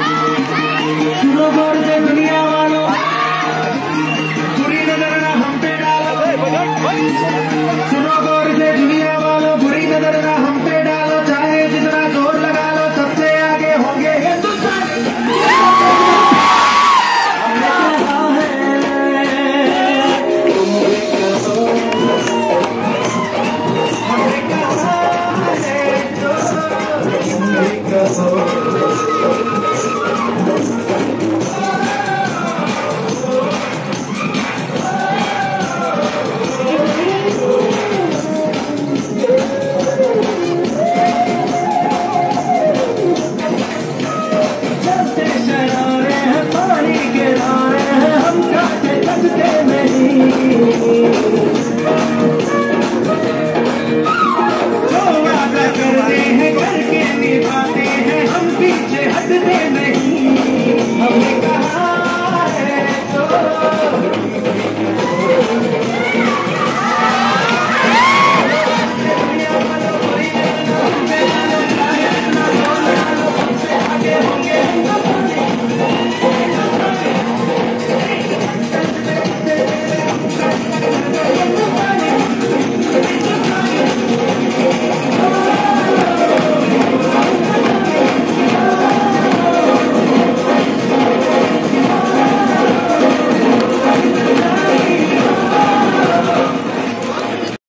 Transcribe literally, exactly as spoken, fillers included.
सुनो गौर से दुनिया वालों, बुरी नजर ना हम पे डालो। सुनो गौर से दुनिया वालों, बुरी नजर ना हम पे डालो। चाहे जितना जोर लगा लो, सबसे आगे होंगे हिंदुस्तान। हमने कहा है तुम भी कहो, हमने कहा है तो तुम भी कहो। करके निभाते हैं हम, पीछे हटते नहीं।